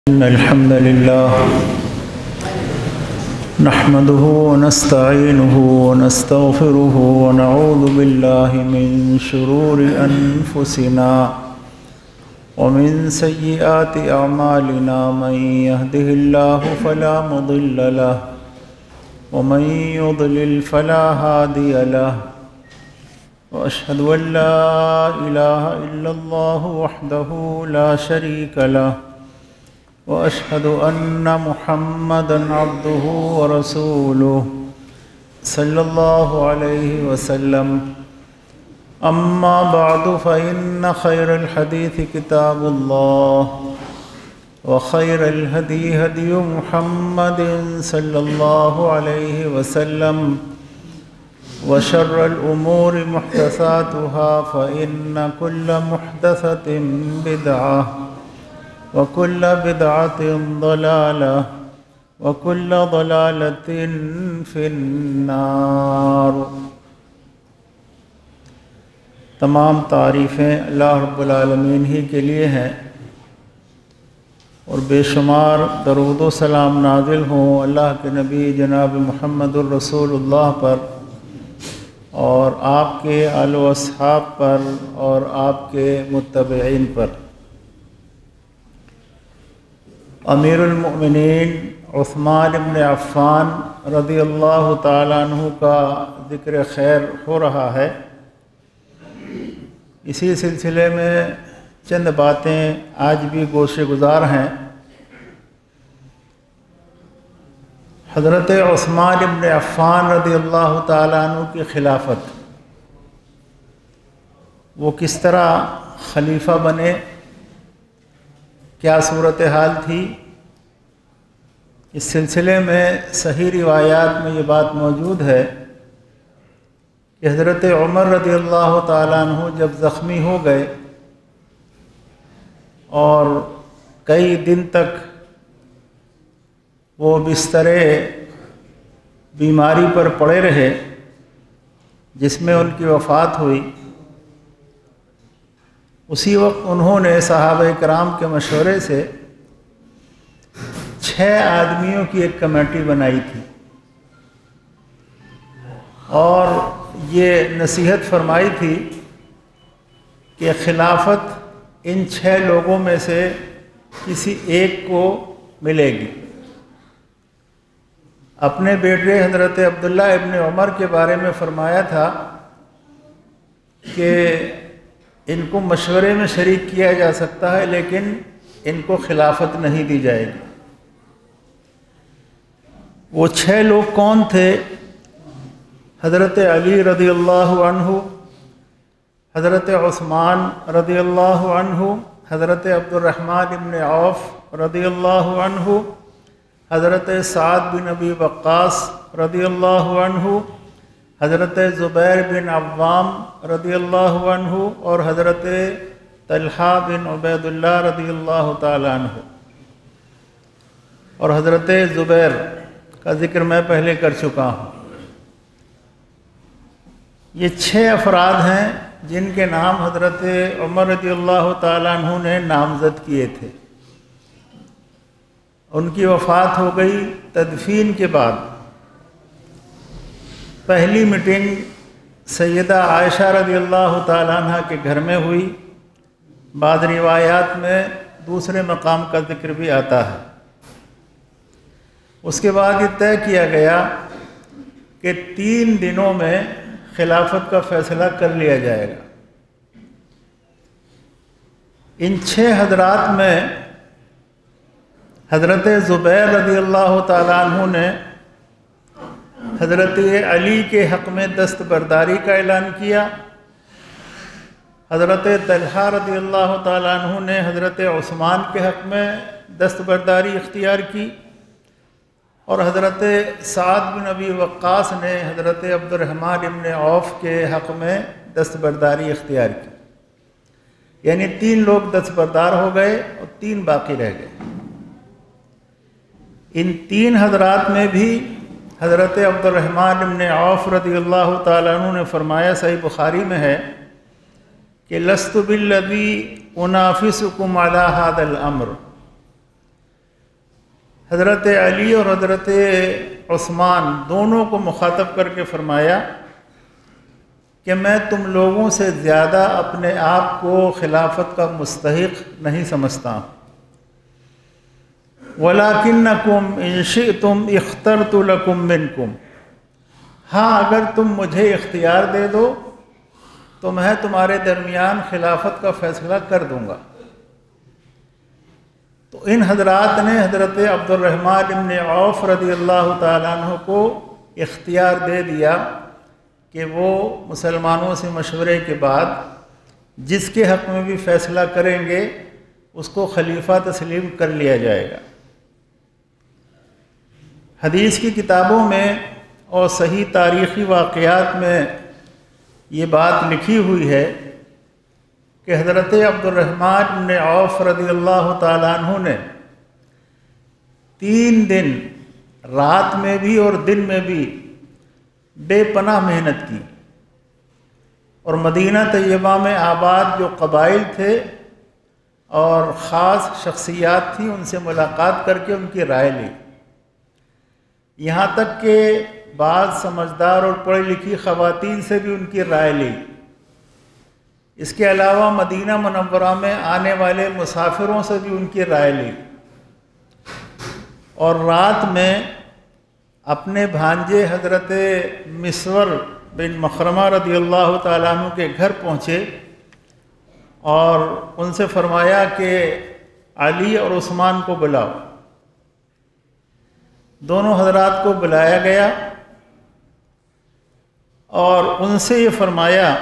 إن الحمد لله نحمده ونستعينه ونستغفره ونعوذ بالله من شرور أنفسنا ومن سيئات أعمالنا من يهده الله فلا مضل له ومن يضلل فلا هادي له وأشهد أن لا إله إلا الله وحده لا شريك له وأشهد أن محمدًا عبده ورسوله صلى الله عليه وسلم أما بعد فإن خير الحديث كتاب الله وخير الهدي هدي محمد صلى الله عليه وسلم وشر الأمور محدثاتها فإن كل محدثة بدعة وكل بدعة ضلالة وكل ضلالة في النار۔ تمام تعریفیں اللہ رب العالمین ہی کے لیے ہیں اور بے شمار درود و سلام نازل ہوں اللہ کے نبی جناب محمد الرسول اللہ پر اور آپ کے آل و اصحاب پر اور آپ کے متبعین پر۔ امیر المؤمنین عثمان بن عفان رضی اللہ تعالیٰ عنہ کا ذکر خیر ہو رہا ہے۔ اسی سلسلے میں چند باتیں آج بھی گوشِ گزار ہیں۔ حضرت عثمان بن عفان رضی اللہ تعالیٰ عنہ کی خلافت، وہ کس طرح خلیفہ بنے، کیا صورتحال تھی، اس سلسلے میں صحیح روایات میں یہ بات موجود ہے کہ حضرت عمر رضی اللہ تعالیٰ عنہ جب زخمی ہو گئے اور کئی دن تک وہ بسترے بیماری پر پڑے رہے جس میں ان کی وفات ہوئی، اسی وقت انہوں نے صحابہ کرام کے مشورے سے 6 آدمیوں کی ایک کمیٹی بنائی تھی اور یہ نصیحت فرمائی تھی کہ خلافت ان 6 لوگوں میں سے کسی ایک کو ملے گی۔ اپنے بیٹے حضرت عبداللہ ابن عمر کے بارے میں فرمایا تھا کہ ان کو مشورے میں شریک کیا جا سکتا ہے لیکن ان کو خلافت نہیں دی جائے گی۔ وہ 6 لوگ کون تھے؟ حضرت علی رضی اللہ عنہ، حضرت عثمان رضی اللہ عنہ، حضرت عبد الرحمن بن عوف رضی اللہ عنہ، حضرت سعد بن ابی وقاص رضی اللہ عنہ، حضرت زبیر بن عوام رضی اللہ عنہ اور حضرت طلحہ بن عبید اللہ رضی اللہ تعالی عنہ۔ اور حضرت زبیر کا ذکر میں پہلے کر چکا ہوں۔ یہ 6 افراد ہیں جن کے نام حضرت عمر رضی اللہ تعالی عنہ نے نامزد کیے تھے۔ ان کی وفات ہو گئی۔ تدفین کے بعد پہلی میٹنگ سیدہ عائشہ رضی اللہ تعالیٰ عنہ کے گھر میں ہوئی۔ بعض روایات میں دوسرے مقام کا ذکر بھی آتا ہے۔ اس کے بعد یہ طے کیا گیا کہ 3 دنوں میں خلافت کا فیصلہ کر لیا جائے گا۔ ان 6 حضرات میں حضرت زبیر رضی اللہ تعالیٰ عنہ نے حضرت علی کے حق میں دستبرداری کا اعلان کیا، حضرت طلحہ رضی اللہ تعالیٰ عنہ نے حضرت عثمان کے حق میں دستبرداری اختیار کی اور حضرت سعد بن ابی وقاص نے حضرت عبد الرحمن بن عوف کے حق میں دستبرداری اختیار کی۔ یعنی 3 لوگ دستبردار ہو گئے اور 3 باقی رہ گئے۔ ان 3 حضرات میں بھی حضرت عبد الرحمن بن عوف رضی اللہ تعالیٰ عنہ نے فرمایا، صحیح بخاری میں ہے کہ لست بالذی انافسکم علی ھذا الامر، حضرت علی اور حضرت عثمان دونوں کو مخاطب کر کے فرمایا کہ میں تم لوگوں سے زیادہ اپنے آپ کو خلافت کا مستحق نہیں سمجھتا، وَلَكِنَّكُمْ إِن شِئْتُمْ اخْتَرْتُ لَكُمْ مِنْكُمْ، ہاں اگر تم مجھے اختیار دے دو تو میں تمہارے درمیان خلافت کا فیصلہ کر دوں گا۔ تو ان حضرات نے حضرت عبد الرحمن ابن عوف رضی اللہ تعالیٰ عنہ کو اختیار دے دیا کہ وہ مسلمانوں سے مشورے کے بعد جس کے حق میں بھی فیصلہ کریں گے اس کو خلیفہ تسلیم کر لیا جائے گا۔ حدیث کی کتابوں میں اور صحیح تاریخی واقعات میں یہ بات لکھی ہوئی ہے کہ حضرت عبد الرحمن بن عوف رضی اللہ تعالیٰ عنہ نے 3 دن رات میں بھی اور دن میں بھی بے پناہ محنت کی، اور مدینہ طیبہ میں آباد جو قبائل تھے اور خاص شخصیات تھیں ان سے ملاقات کر کے ان کی رائے لی، یہاں تک کہ بعض سمجھدار اور پڑھی لکھی خواتین سے بھی ان کی رائے لی۔ اس کے علاوہ مدینہ منورہ میں آنے والے مسافروں سے بھی ان کی رائے لی، اور رات میں اپنے بھانجے حضرت مسور بن مخرمہ رضی اللہ تعالیٰ عنہ کے گھر پہنچے اور ان سے فرمایا کہ علی اور عثمان کو بلاؤ۔ دونوں حضرات کو بلایا گیا اور ان سے یہ فرمایا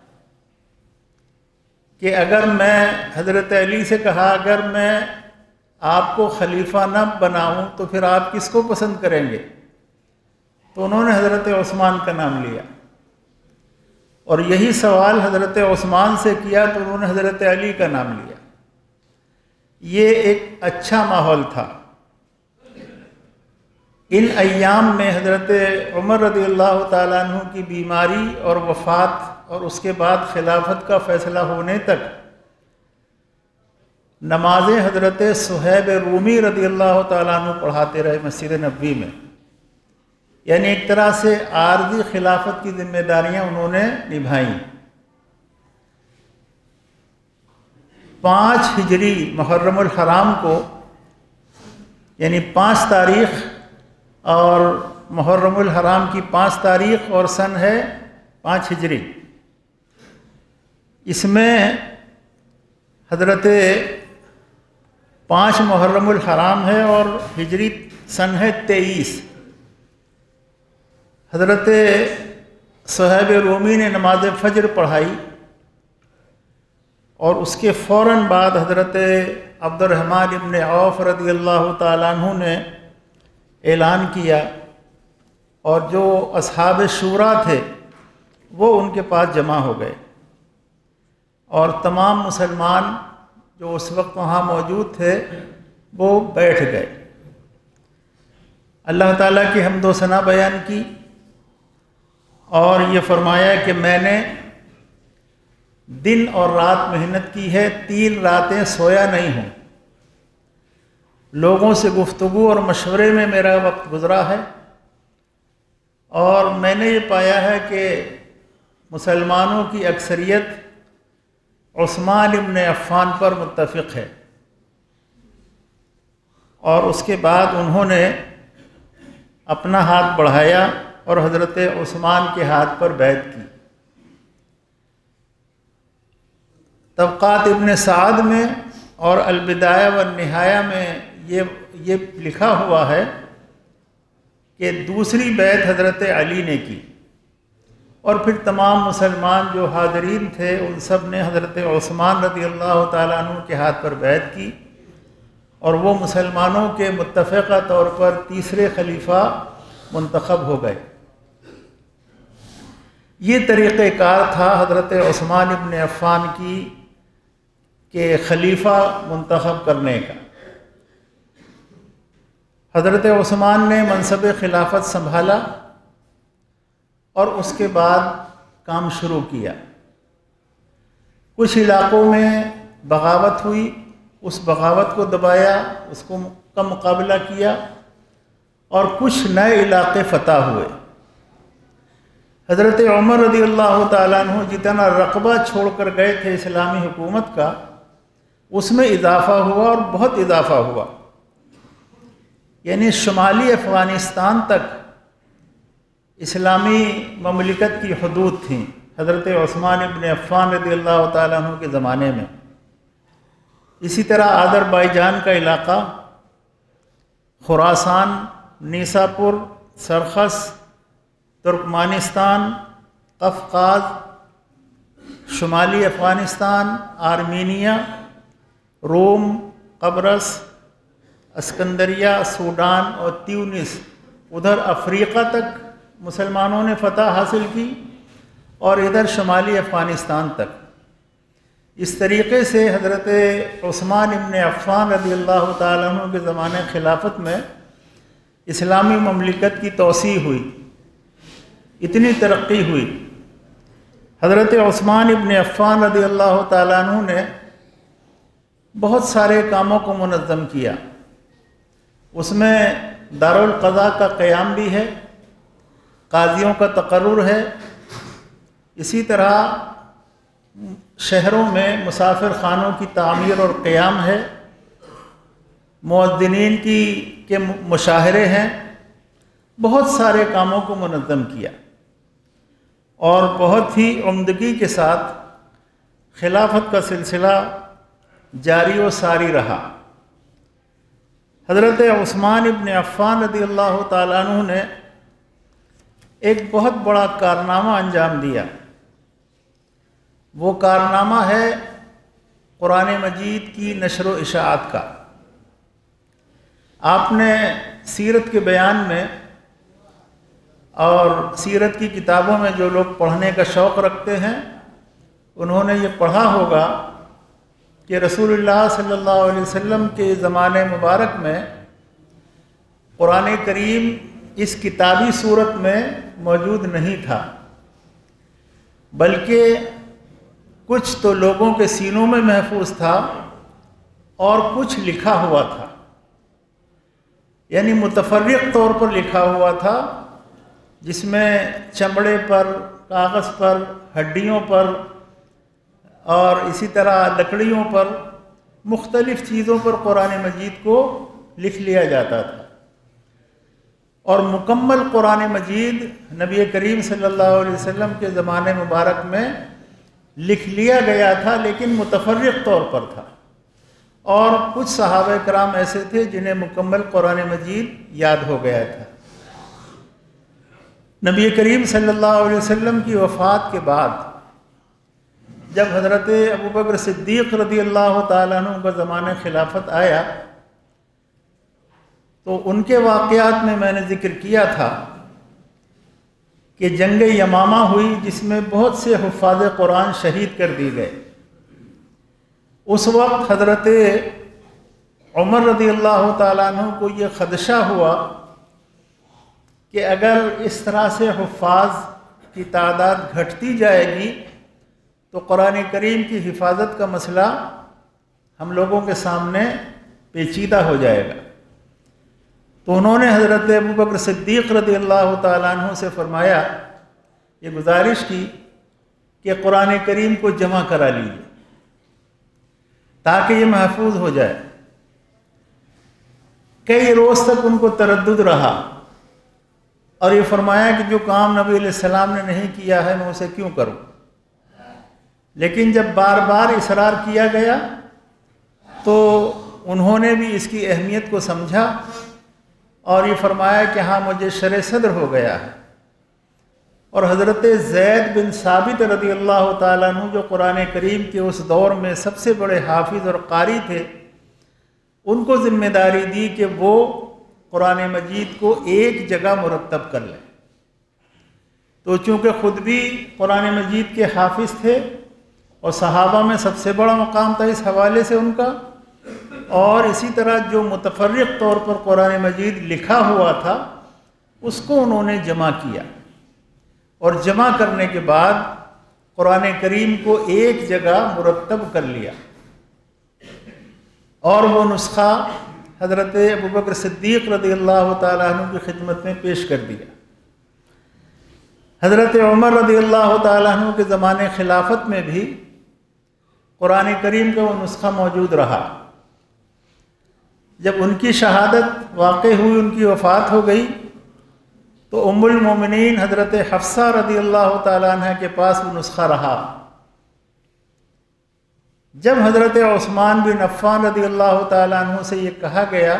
کہ اگر میں حضرت علی سے کہا اگر میں آپ کو خلیفہ نہ بناؤں تو پھر آپ کس کو پسند کریں گے؟ تو انہوں نے حضرت عثمان کا نام لیا، اور یہی سوال حضرت عثمان سے کیا تو انہوں نے حضرت علی کا نام لیا۔ یہ ایک اچھا ماحول تھا۔ ان ایام میں حضرت عمر رضی اللہ تعالیٰ عنہ کی بیماری اور وفات اور اس کے بعد خلافت کا فیصلہ ہونے تک نمازیں حضرت صہیب رومی رضی اللہ تعالیٰ عنہ پڑھاتے رہے مسجد نبوی میں، یعنی ایک طرح سے عارضی خلافت کی ذمہ داریاں انہوں نے نبھائیں۔ 5 ہجری محرم الحرام کو، یعنی 5 تاریخ اور محرم الحرام کی 5 تاریخ اور سن ہے 5 ہجری، اس میں حضرت 5 محرم الحرام ہے اور ہجری سن ہے 23۔ حضرت صہیب رومی نے نماز فجر پڑھائی اور اس کے فوراً بعد حضرت عبد الرحمن ابن عوف رضی اللہ تعالیٰ عنہ نے اعلان کیا، اور جو اصحاب شورا تھے وہ ان کے پاس جمع ہو گئے، اور تمام مسلمان جو اس وقت وہاں موجود تھے وہ بیٹھ گئے، اللہ تعالیٰ کی حمد و ثنا بیان کی، اور یہ فرمایا کہ میں نے دن اور رات محنت کی ہے، 3 راتیں سویا نہیں ہوں، لوگوں سے گفتگو اور مشورے میں میرا وقت گزرا ہے، اور میں نے یہ پایا ہے کہ مسلمانوں کی اکثریت عثمان ابن عفان پر متفق ہے۔ اور اس کے بعد انہوں نے اپنا ہاتھ بڑھایا اور حضرت عثمان کے ہاتھ پر بیعت کی۔ طبقات ابن سعد میں اور البدایہ والنہایہ میں یہ لکھا ہوا ہے کہ دوسری بیعت حضرت علی نے کی، اور پھر تمام مسلمان جو حاضرین تھے ان سب نے حضرت عثمان رضی اللہ تعالیٰ عنہ کے ہاتھ پر بیعت کی، اور وہ مسلمانوں کے متفقہ طور پر تیسرے خلیفہ منتخب ہو گئے۔ یہ طریقہ کار تھا حضرت عثمان ابن عفان کی کہ خلیفہ منتخب کرنے کا۔ حضرت عثمان نے منصب خلافت سنبھالا اور اس کے بعد کام شروع کیا۔ کچھ علاقوں میں بغاوت ہوئی، اس بغاوت کو دبایا، اس کو کا مقابلہ کیا اور کچھ نئے علاقے فتح ہوئے۔ حضرت عمر رضی اللہ تعالیٰ عنہ جتنا رقبہ چھوڑ کر گئے تھے اسلامی حکومت کا، اس میں اضافہ ہوا اور بہت اضافہ ہوا، یعنی شمالی افغانستان تک اسلامی مملکت کی حدود تھیں حضرت عثمان ابن عفان رضی اللہ تعالیٰ عنہ کے زمانے میں۔ اسی طرح آذربائیجان کا علاقہ، خراسان، نیساپور، سرخس، ترکمانستان، قفقاز، شمالی افغانستان، آرمینیا، روم، قبرص، اسکندریہ، سوڈان اور تیونس، ادھر افریقہ تک مسلمانوں نے فتح حاصل کی اور ادھر شمالی افغانستان تک۔ اس طریقے سے حضرت عثمان ابن عفان رضی اللہ تعالیٰ عنہ کے زمانے خلافت میں اسلامی مملکت کی توسیع ہوئی، اتنی ترقی ہوئی۔ حضرت عثمان ابن عفان رضی اللہ تعالیٰ عنہ نے بہت سارے کاموں کو منظم کیا، اس میں دارالقضاء کا قیام بھی ہے، قاضیوں کا تقرر ہے، اسی طرح شہروں میں مسافر خانوں کی تعمیر اور قیام ہے، مؤذنین کے مشاہرے ہیں، بہت سارے کاموں کو منظم کیا اور بہت ہی عمدگی کے ساتھ خلافت کا سلسلہ جاری و ساری رہا۔ حضرت عثمان ابن عفان رضی اللہ تعالیٰ عنہ نے ایک بہت بڑا کارنامہ انجام دیا۔ وہ کارنامہ ہے قرآن مجید کی نشر و اشاعت کا۔ آپ نے سیرت کے بیان میں اور سیرت کی کتابوں میں جو لوگ پڑھنے کا شوق رکھتے ہیں انہوں نے یہ پڑھا ہوگا کہ رسول اللہ صلی اللہ علیہ وسلم کے زمانے مبارک میں قرآن کریم اس کتابی صورت میں موجود نہیں تھا، بلکہ کچھ تو لوگوں کے سینوں میں محفوظ تھا اور کچھ لکھا ہوا تھا، یعنی متفرق طور پر لکھا ہوا تھا، جس میں چمڑے پر، کاغذ پر، ہڈیوں پر اور اسی طرح لکڑیوں پر مختلف چیزوں پر قرآن مجید کو لکھ لیا جاتا تھا، اور مکمل قرآن مجید نبی کریم صلی اللہ علیہ وسلم کے زمانے مبارک میں لکھ لیا گیا تھا، لیکن متفرق طور پر تھا، اور کچھ صحابہ کرام ایسے تھے جنہیں مکمل قرآن مجید یاد ہو گیا تھا۔ نبی کریم صلی اللہ علیہ وسلم کی وفات کے بعد جب حضرت ابوبکر صدیق رضی اللہ تعالیٰ عنہ کا زمانہ خلافت آیا تو ان کے واقعات میں نے ذکر کیا تھا کہ جنگ یمامہ ہوئی، جس میں بہت سے حفاظ قرآن شہید کر دیے گئے۔ اس وقت حضرت عمر رضی اللہ تعالیٰ عنہ کو یہ خدشہ ہوا کہ اگر اس طرح سے حفاظ کی تعداد گھٹتی جائے گی تو قرآن کریم کی حفاظت کا مسئلہ ہم لوگوں کے سامنے پیچیدہ ہو جائے گا۔ تو انہوں نے حضرت ابوبکر صدیق رضی اللہ تعالیٰ عنہ سے فرمایا، یہ گزارش کی کہ قرآن کریم کو جمع کرا لیجیے تاکہ یہ محفوظ ہو جائے۔ کئی روز تک ان کو تردد رہا اور یہ فرمایا کہ جو کام نبی علیہ السلام نے نہیں کیا ہے میں اسے کیوں کروں، لیکن جب بار بار اصرار کیا گیا تو انہوں نے بھی اس کی اہمیت کو سمجھا اور یہ فرمایا کہ ہاں مجھے شرع صدر ہو گیا ہے۔ اور حضرت زید بن ثابت رضی اللہ تعالیٰ عنہ جو قرآن کریم کے اس دور میں سب سے بڑے حافظ اور قاری تھے، ان کو ذمہ داری دی کہ وہ قرآن مجید کو ایک جگہ مرتب کر لیں۔ تو چونکہ خود بھی قرآن مجید کے حافظ تھے اور صحابہ میں سب سے بڑا مقام تھا اس حوالے سے ان کا، اور اسی طرح جو متفرق طور پر قرآن مجید لکھا ہوا تھا اس کو انہوں نے جمع کیا، اور جمع کرنے کے بعد قرآن کریم کو ایک جگہ مرتب کر لیا، اور وہ نسخہ حضرت ابوبکر صدیق رضی اللہ تعالیٰ عنہ کی خدمت میں پیش کر دیا۔ حضرت عمر رضی اللہ تعالیٰ عنہ کے زمانے خلافت میں بھی قرآن کریم کا وہ نسخہ موجود رہا۔ جب ان کی شہادت واقع ہوئی، ان کی وفات ہو گئی، تو ام المومنین حضرت حفصہ رضی اللہ تعالیٰ عنہ کے پاس وہ نسخہ رہا۔ جب حضرت عثمان بن عفان رضی اللہ تعالیٰ عنہ سے یہ کہا گیا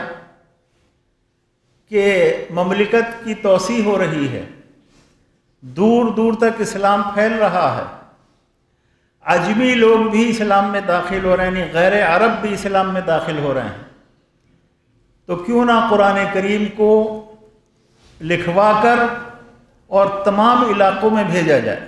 کہ مملکت کی توسیع ہو رہی ہے، دور دور تک اسلام پھیل رہا ہے، عجمی لوگ بھی اسلام میں داخل ہو رہے ہیں، یعنی غیر عرب بھی اسلام میں داخل ہو رہے ہیں، تو کیوں نہ قرآن کریم کو لکھوا کر اور تمام علاقوں میں بھیجا جائے۔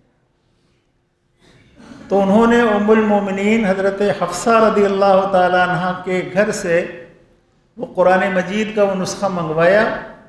تو انہوں نے ام المومنین حضرت حفصہ رضی اللہ تعالیٰ عنہ کے گھر سے وہ قرآن مجید کا وہ نسخہ منگوایا،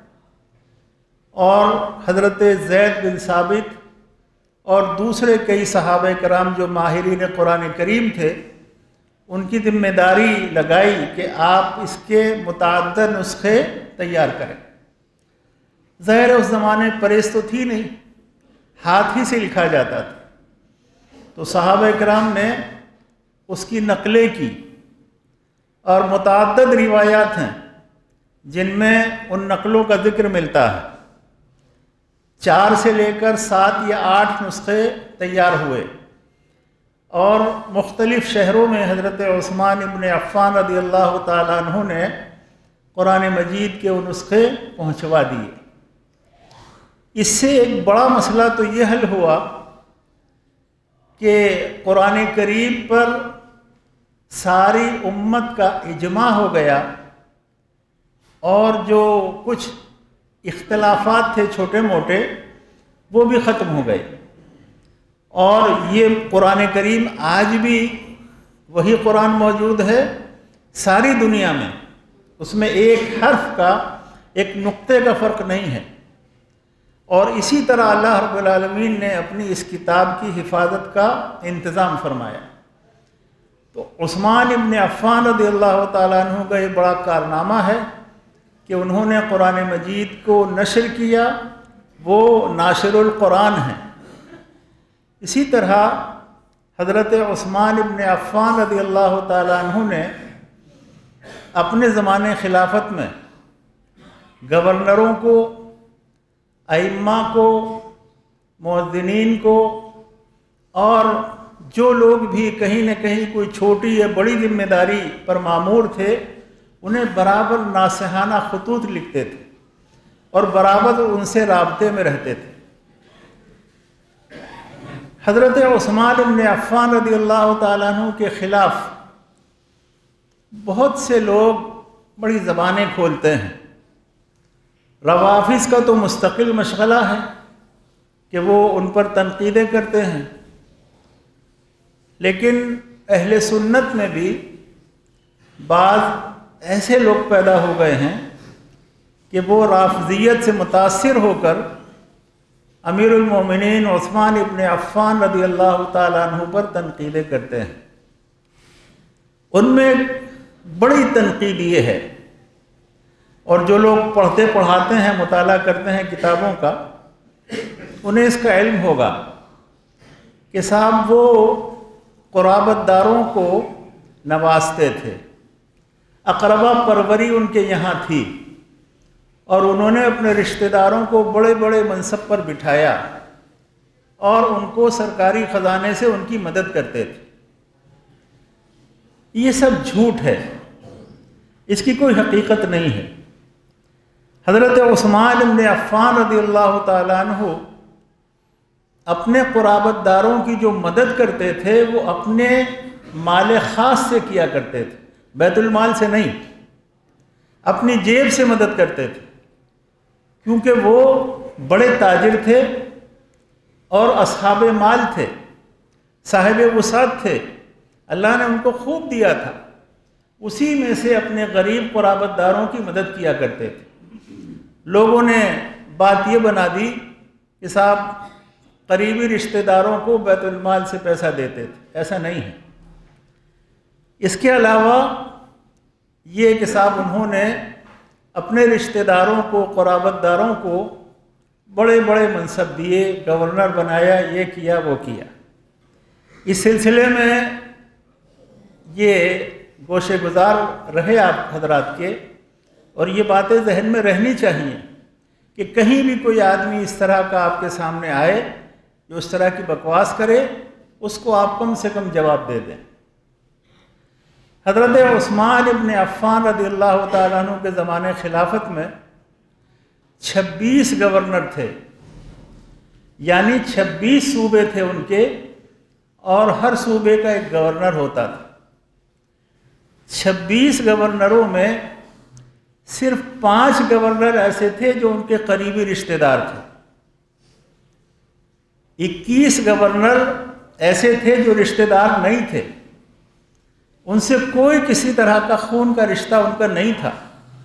اور حضرت زید بن ثابت اور دوسرے کئی صحابہ کرام جو ماہرین قرآن کریم تھے، ان کی ذمہ داری لگائی کہ آپ اس کے متعدد نسخے تیار کریں۔ ظاہر اس زمانے پریس تو تھی نہیں، ہاتھ ہی سے لکھا جاتا تھا، تو صحابہ کرام نے اس کی نقلیں کی، اور متعدد روایات ہیں جن میں ان نقلوں کا ذکر ملتا ہے۔ 4 سے لے کر 7 یا 8 نسخے تیار ہوئے، اور مختلف شہروں میں حضرت عثمان ابن عفان رضی اللہ تعالیٰ عنہ نے قرآن مجید کے وہ نسخے پہنچوا دیے۔ اس سے ایک بڑا مسئلہ تو یہ حل ہوا کہ قرآن کریم پر ساری امت کا اجماع ہو گیا، اور جو کچھ اختلافات تھے چھوٹے موٹے وہ بھی ختم ہو گئے، اور یہ قرآن کریم آج بھی وہی قرآن موجود ہے ساری دنیا میں، اس میں ایک حرف کا، ایک نقطے کا فرق نہیں ہے۔ اور اسی طرح اللہ رب العالمین نے اپنی اس کتاب کی حفاظت کا انتظام فرمایا۔ تو عثمان ابن عفان رضی اللہ تعالیٰ عنہ کا یہ بڑا کارنامہ ہے کہ انہوں نے قرآن مجید کو نشر کیا، وہ ناشر القرآن ہیں۔ اسی طرح حضرت عثمان ابن عفان رضی اللہ تعالیٰ عنہ نے اپنے زمانے خلافت میں گورنروں کو، ائمہ کو، مؤذنین کو، اور جو لوگ بھی کہیں نہ کہیں کوئی چھوٹی یا بڑی ذمہ داری پر مامور تھے، انہیں برابر ناصحانہ خطوط لکھتے تھے اور برابر ان سے رابطے میں رہتے تھے۔ حضرت عثمان بن عفان رضی اللہ تعالیٰ عنہ کے خلاف بہت سے لوگ بڑی زبانیں کھولتے ہیں۔ روافض کا تو مستقل مشغلہ ہے کہ وہ ان پر تنقیدیں کرتے ہیں، لیکن اہل سنت میں بھی بعض ایسے لوگ پیدا ہو گئے ہیں کہ وہ رافضیت سے متاثر ہو کر امیر المومنین عثمان ابن عفان رضی اللہ تعالیٰ عنہ پر تنقیدیں کرتے ہیں۔ ان میں بڑی تنقید یہ ہے، اور جو لوگ پڑھتے پڑھاتے ہیں، مطالعہ کرتے ہیں کتابوں کا، انہیں اس کا علم ہوگا کہ صاحب وہ قرابت داروں کو نوازتے تھے، اقربا پروری ان کے یہاں تھی، اور انہوں نے اپنے رشتہ داروں کو بڑے بڑے منصب پر بٹھایا، اور ان کو سرکاری خزانے سے ان کی مدد کرتے تھے۔ یہ سب جھوٹ ہے، اس کی کوئی حقیقت نہیں ہے۔ حضرت عثمان بن عفان رضی اللہ تعالیٰ عنہ اپنے قرابت داروں کی جو مدد کرتے تھے وہ اپنے مال خاص سے کیا کرتے تھے، بیت المال سے نہیں، اپنی جیب سے مدد کرتے تھے، کیونکہ وہ بڑے تاجر تھے اور اصحاب مال تھے، صاحب وسعت تھے، اللہ نے ان کو خوب دیا تھا، اسی میں سے اپنے غریب قرابت داروں کی مدد کیا کرتے تھے۔ لوگوں نے بات یہ بنا دی کہ صاحب قریبی رشتہ داروں کو بیت المال سے پیسہ دیتے تھے، ایسا نہیں ہے۔ اس کے علاوہ یہ کہ صاحب انہوں نے اپنے رشتہ داروں کو، قرابت داروں کو بڑے بڑے منصب دیے، گورنر بنایا، یہ کیا وہ کیا۔ اس سلسلے میں یہ گوشے گزار رہے آپ حضرات کے، اور یہ باتیں ذہن میں رہنی چاہیے کہ کہیں بھی کوئی آدمی اس طرح کا آپ کے سامنے آئے جو اس طرح کی بکواس کرے، اس کو آپ کم سے کم جواب دے دیں۔ حضرت عثمان ابن عفان رضی اللہ تعالیٰ عنہ کے زمانے خلافت میں 26 گورنر تھے، یعنی 26 صوبے تھے ان کے، اور ہر صوبے کا ایک گورنر ہوتا تھا۔ 26 گورنروں میں صرف 5 گورنر ایسے تھے جو ان کے قریبی رشتہ دار تھے، 21 گورنر ایسے تھے جو رشتہ دار نہیں تھے، ان سے کوئی کسی طرح کا خون کا رشتہ ان کا نہیں تھا،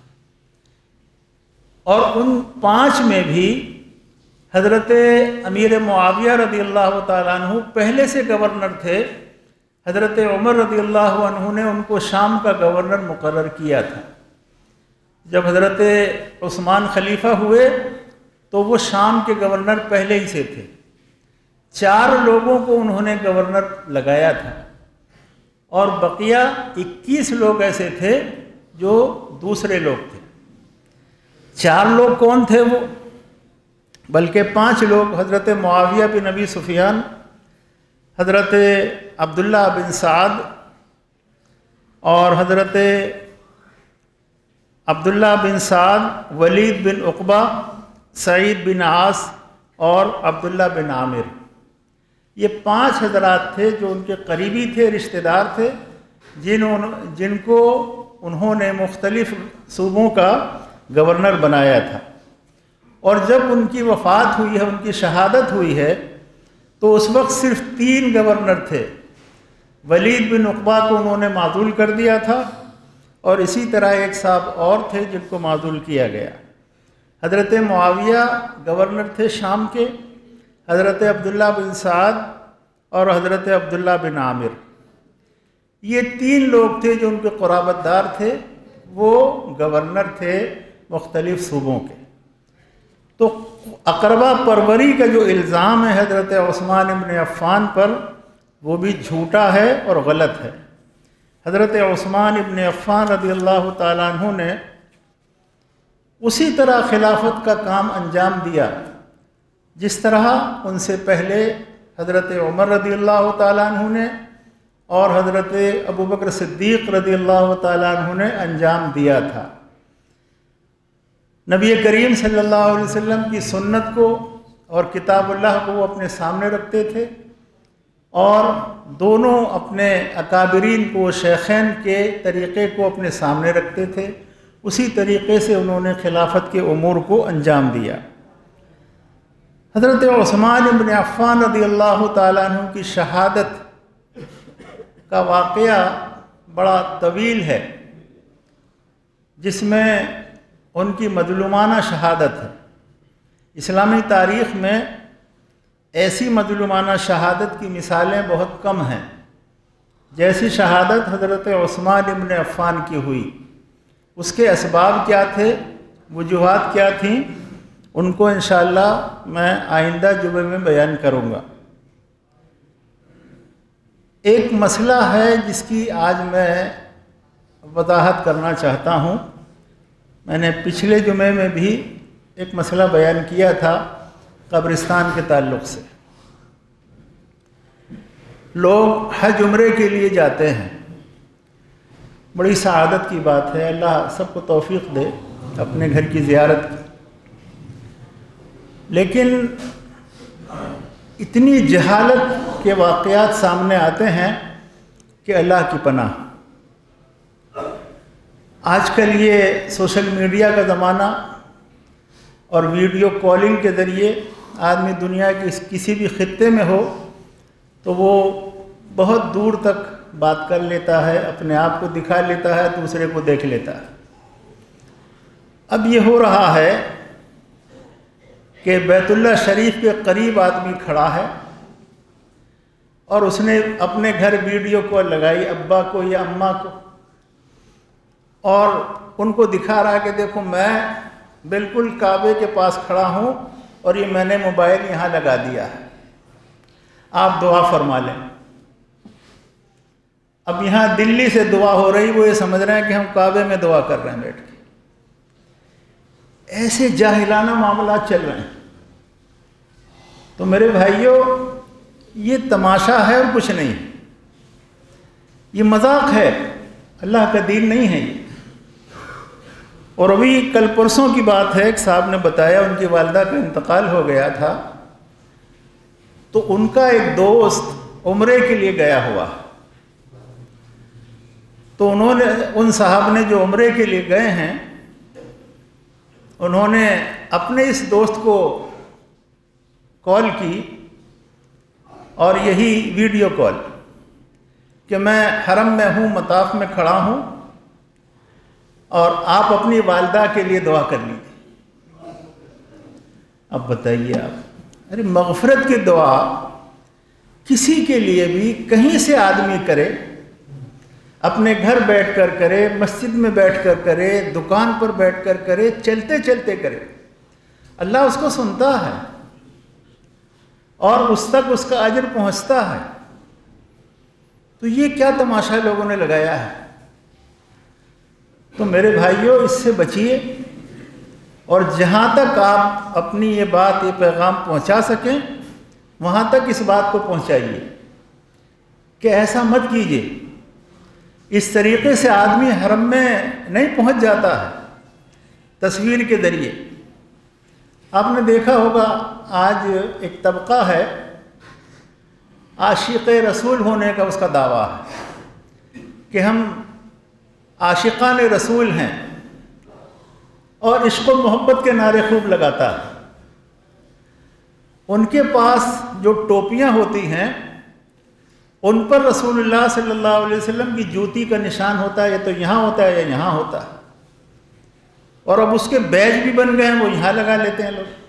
اور ان 5 میں بھی حضرت امیر معاویہ رضی اللہ تعالیٰ عنہ پہلے سے گورنر تھے۔ حضرت عمر رضی اللہ عنہ نے ان کو شام کا گورنر مقرر کیا تھا۔ جب حضرت عثمان خلیفہ ہوئے تو وہ شام کے گورنر پہلے ہی سے تھے، 4 لوگوں کو انہوں نے گورنر لگایا تھا، اور بقیہ 21 لوگ ایسے تھے جو دوسرے لوگ تھے۔ 4 لوگ کون تھے وہ؟ بلکہ 5 لوگ، حضرت معاویہ بن ابی سفیان، حضرت عبداللہ بن سعد، اور حضرت عبداللہ بن سعد، ولید بن عقبہ، سعید بن عاص اور عبداللہ بن عامر۔ یہ 5 حضرات تھے جو ان کے قریبی تھے، رشتہ دار تھے، جن کو انہوں نے مختلف صوبوں کا گورنر بنایا تھا۔ اور جب ان کی وفات ہوئی ہے، ان کی شہادت ہوئی ہے، تو اس وقت صرف 3 گورنر تھے۔ ولید بن عقبہ کو انہوں نے معزول کر دیا تھا، اور اسی طرح ایک صاحب اور تھے جن کو معزول کیا گیا۔ حضرت معاویہ گورنر تھے شام کے، حضرت عبداللہ بن سعد اور حضرت عبداللہ بن عامر۔ یہ 3 لوگ تھے جو ان کے قرابت دار تھے، وہ گورنر تھے مختلف صوبوں کے۔ تو اقربا پروری کا جو الزام ہے حضرت عثمان ابن عفان پر، وہ بھی جھوٹا ہے اور غلط ہے۔ حضرت عثمان ابن عفان رضی اللہ تعالیٰ عنہ نے اسی طرح خلافت کا کام انجام دیا جس طرح ان سے پہلے حضرت عمر رضی اللہ تعالیٰ عنہ نے اور حضرت ابوبکر صدیق رضی اللہ تعالیٰ عنہ نے انجام دیا تھا۔ نبی کریم صلی اللہ علیہ وسلم کی سنت کو اور کتاب اللہ کو وہ اپنے سامنے رکھتے تھے، اور دونوں اپنے اکابرین کو، شیخین کے طریقے کو اپنے سامنے رکھتے تھے۔ اسی طریقے سے انہوں نے خلافت کے امور کو انجام دیا۔ حضرت عثمان ابن عفان رضی اللہ تعالیٰ عنہ کی شہادت کا واقعہ بڑا طویل ہے، جس میں ان کی مظلومانہ شہادت ہے۔ اسلامی تاریخ میں ایسی مظلومانہ شہادت کی مثالیں بہت کم ہیں جیسی شہادت حضرت عثمان ابن عفان کی ہوئی۔ اس کے اسباب کیا تھے، وجوہات کیا تھیں، ان کو انشاءاللہ میں آئندہ جمعے میں بیان کروں گا۔ ایک مسئلہ ہے جس کی آج میں وضاحت کرنا چاہتا ہوں۔ میں نے پچھلے جمعے میں بھی ایک مسئلہ بیان کیا تھا قبرستان کے تعلق سے۔ لوگ حج عمرے کے لیے جاتے ہیں، بڑی سعادت کی بات ہے، اللہ سب کو توفیق دے اپنے گھر کی زیارت کی، لیکن اتنی جہالت کے واقعات سامنے آتے ہیں کہ اللہ کی پناہ۔ آج کل یہ سوشل میڈیا کا زمانہ اور ویڈیو کالنگ کے ذریعے آدمی دنیا کے کسی بھی خطے میں ہو تو وہ بہت دور تک بات کر لیتا ہے، اپنے آپ کو دکھا لیتا ہے، دوسرے کو دیکھ لیتا ہے۔ اب یہ ہو رہا ہے کہ بیت اللہ شریف کے قریب آدمی کھڑا ہے اور اس نے اپنے گھر ویڈیو کال لگائی ابا کو یا اماں کو، اور ان کو دکھا رہا ہے کہ دیکھو میں بالکل کعبے کے پاس کھڑا ہوں اور یہ میں نے موبائل یہاں لگا دیا ہے، آپ دعا فرما لیں۔ اب یہاں دلی سے دعا ہو رہی، وہ یہ سمجھ رہے ہیں کہ ہم کعبے میں دعا کر رہے ہیں بیٹھ کے۔ ایسے جاہلانہ معاملات چل رہے ہیں۔ تو میرے بھائیوں، یہ تماشا ہے اور کچھ نہیں، یہ مذاق ہے، اللہ کا دین نہیں ہے یہ۔ اور ابھی کل پرسوں کی بات ہے، ایک صاحب نے بتایا ان کی والدہ کا انتقال ہو گیا تھا، تو ان کا ایک دوست عمرے کے لیے گیا ہوا، تو ان صاحب نے جو عمرے کے لیے گئے ہیں، انہوں نے اپنے اس دوست کو کال کی، اور یہی ویڈیو کال، کہ میں حرم میں ہوں، مطاف میں کھڑا ہوں، اور آپ اپنی والدہ کے لیے دعا کر لیجیے۔ اب بتائیے آپ، ارے مغفرت کی دعا کسی کے لیے بھی کہیں سے آدمی کرے، اپنے گھر بیٹھ کر کرے، مسجد میں بیٹھ کر کرے، دکان پر بیٹھ کر کرے، چلتے چلتے کرے، اللہ اس کو سنتا ہے اور اس تک اس کا اجر پہنچتا ہے۔ تو یہ کیا تماشا لوگوں نے لگایا ہے؟ تو میرے بھائیوں، اس سے بچیے، اور جہاں تک آپ اپنی یہ بات، یہ پیغام پہنچا سکیں، وہاں تک اس بات کو پہنچائیے کہ ایسا مت کیجیے۔ اس طریقے سے آدمی حرم میں نہیں پہنچ جاتا ہے تصویر کے ذریعے۔ آپ نے دیکھا ہوگا آج ایک طبقہ ہے، عاشق رسول ہونے کا اس کا دعویٰ ہے کہ ہم عاشقان رسول ہیں، اور عشق و محبت کے نعرے خوب لگاتا ہے۔ ان کے پاس جو ٹوپیاں ہوتی ہیں، ان پر رسول اللہ صلی اللہ علیہ وسلم کی جوتی کا نشان ہوتا ہے، یا تو یہاں ہوتا ہے یا یہاں ہوتا ہے، اور اب اس کے بیج بھی بن گئے ہیں، وہ یہاں لگا لیتے ہیں لوگ۔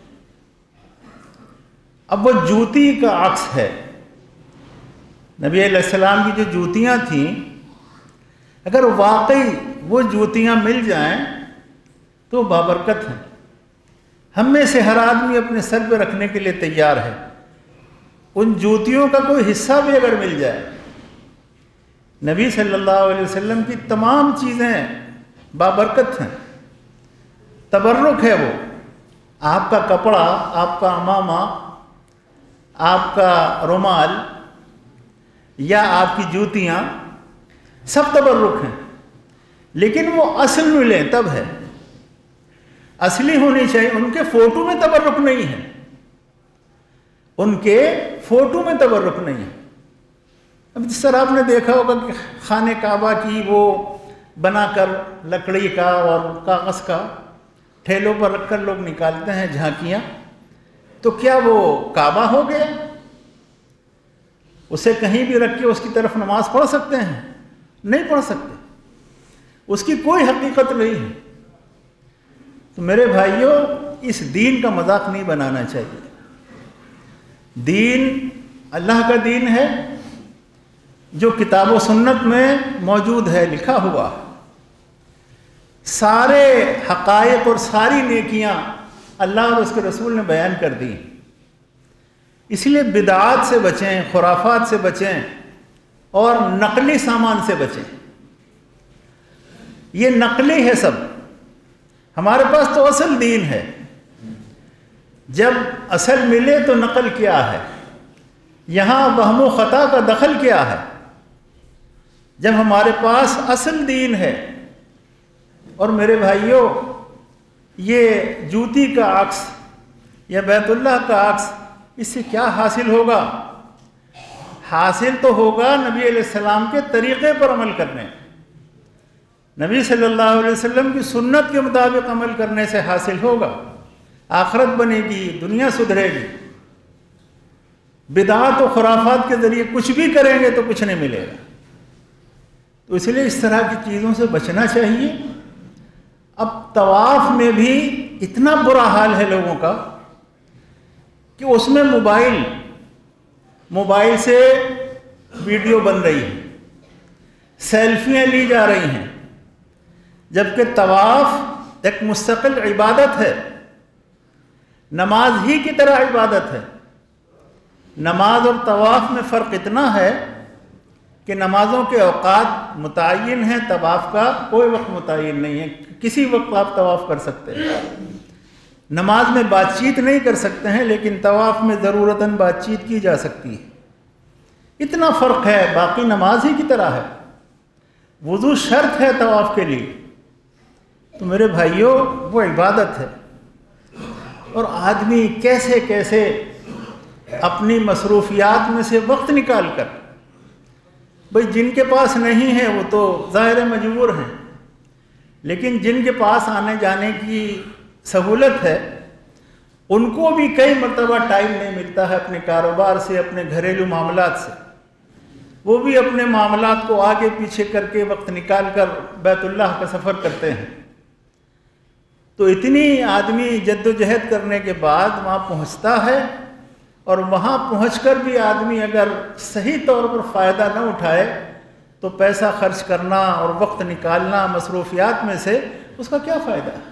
اب وہ جوتی کا عکس ہے۔ نبی علیہ السلام کی جو جوتیاں تھیں، اگر واقعی وہ جوتیاں مل جائیں تو بابرکت ہیں۔ ہم میں سے ہر آدمی اپنے سر پہ رکھنے کے لیے تیار ہے۔ ان جوتیوں کا کوئی حصہ بھی اگر مل جائے، نبی صلی اللہ علیہ وسلم کی تمام چیزیں بابرکت ہیں، تبرک ہے وہ۔ آپ کا کپڑا، آپ کا عمامہ، آپ کا رومال یا آپ کی جوتیاں، سب تبرک ہیں، لیکن وہ اصل ملیں تب ہے، اصلی ہونی چاہیے۔ ان کے فوٹو میں تبرک نہیں ہے، ان کے فوٹو میں تبرک نہیں ہے۔ اب جس طرح آپ نے دیکھا ہوگا کہ خانہ کعبہ کی وہ بنا کر لکڑی کا اور کاغذ کا ٹھیلوں پر رکھ کر لوگ نکالتے ہیں جھانکیاں، تو کیا وہ کعبہ ہو گیا؟ اسے کہیں بھی رکھ کے اس کی طرف نماز پڑھ سکتے ہیں؟ نہیں پڑھ سکتے، اس کی کوئی حقیقت نہیں ہے۔ تو میرے بھائیوں، اس دین کا مذاق نہیں بنانا چاہیے۔ دین اللہ کا دین ہے، جو کتاب و سنت میں موجود ہے، لکھا ہوا۔ سارے حقائق اور ساری نیکیاں اللہ اور اس کے رسول نے بیان کر دی۔ اس لیے بدعات سے بچیں، خرافات سے بچیں، اور نقلی سامان سے بچیں۔ یہ نقلی ہے سب، ہمارے پاس تو اصل دین ہے۔ جب اصل ملے تو نقل کیا ہے؟ یہاں وہم و خطا کا دخل کیا ہے؟ جب ہمارے پاس اصل دین ہے۔ اور میرے بھائیوں، یہ جوتی کا عکس یا بیت اللہ کا عکس، اس سے کیا حاصل ہوگا؟ حاصل تو ہوگا نبی علیہ السلام کے طریقے پر عمل کرنے، نبی صلی اللہ علیہ وسلم کی سنت کے مطابق عمل کرنے سے حاصل ہوگا۔ آخرت بنے گی، دنیا سدھرے گی۔ بدعات و خرافات کے ذریعے کچھ بھی کریں گے تو کچھ نہیں ملے گا۔ تو اس لیے اس طرح کی چیزوں سے بچنا چاہیے۔ اب طواف میں بھی اتنا برا حال ہے لوگوں کا کہ اس میں موبائل سے ویڈیو بن رہی ہے، سیلفیاں لی جا رہی ہیں، جبکہ طواف ایک مستقل عبادت ہے، نماز ہی کی طرح عبادت ہے۔ نماز اور طواف میں فرق اتنا ہے کہ نمازوں کے اوقات متعین ہیں، طواف کا کوئی وقت متعین نہیں ہے، کسی وقت آپ طواف کر سکتے ہیں۔ نماز میں بات چیت نہیں کر سکتے ہیں، لیکن طواف میں ضرورتاً بات چیت کی جا سکتی ہے۔ اتنا فرق ہے، باقی نماز ہی کی طرح ہے۔ وضو شرط ہے طواف کے لیے، تو میرے بھائیوں وہ عبادت ہے۔ اور آدمی کیسے کیسے اپنی مصروفیات میں سے وقت نکال کر، بھئی جن کے پاس نہیں ہے وہ تو ظاہر مجبور ہیں، لیکن جن کے پاس آنے جانے کی سہولت ہے ان کو بھی کئی مرتبہ ٹائم نہیں ملتا ہے اپنے کاروبار سے، اپنے گھریلو معاملات سے، وہ بھی اپنے معاملات کو آگے پیچھے کر کے وقت نکال کر بیت اللہ کا سفر کرتے ہیں۔ تو اتنی آدمی جد و جہد کرنے کے بعد وہاں پہنچتا ہے، اور وہاں پہنچ کر بھی آدمی اگر صحیح طور پر فائدہ نہ اٹھائے تو پیسہ خرچ کرنا اور وقت نکالنا مصروفیات میں سے اس کا کیا فائدہ ہے؟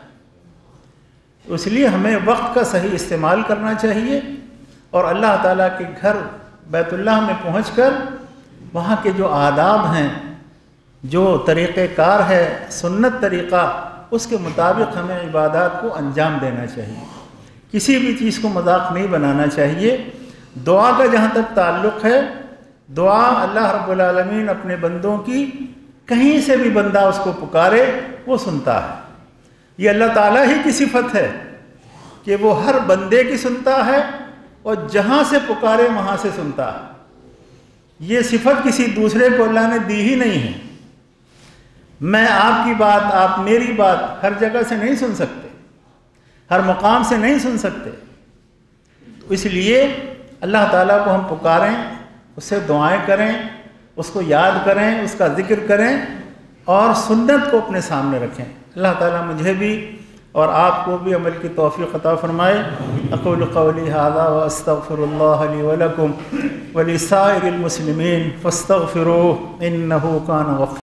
اس لیے ہمیں وقت کا صحیح استعمال کرنا چاہیے، اور اللہ تعالیٰ کے گھر بیت اللہ میں پہنچ کر وہاں کے جو آداب ہیں، جو طریقہ کار ہے، سنت طریقہ، اس کے مطابق ہمیں عبادات کو انجام دینا چاہیے۔ کسی بھی چیز کو مذاق نہیں بنانا چاہیے۔ دعا کا جہاں تک تعلق ہے، دعا اللہ رب العالمین اپنے بندوں کی کہیں سے بھی بندہ اس کو پکارے وہ سنتا ہے۔ یہ اللہ تعالیٰ ہی کی صفت ہے کہ وہ ہر بندے کی سنتا ہے، اور جہاں سے پکارے وہاں سے سنتا ہے۔ یہ صفت کسی دوسرے کو اللہ نے دی ہی نہیں ہے۔ میں آپ کی بات، آپ میری بات ہر جگہ سے نہیں سن سکتے، ہر مقام سے نہیں سن سکتے، تو اس لیے اللہ تعالیٰ کو ہم پکاریں، اس سے دعائیں کریں، اس کو یاد کریں، اس کا ذکر کریں، اور سنت کو اپنے سامنے رکھیں۔ اللہ تعالیٰ مجھے بھی اور آپ کو بھی عمل کی توفیق عطا فرمائے۔ اقول قولی ھذا واستغفر اللہ لی ولکم ولسائر المسلمین فاستغفروہ انہ کان غفارا۔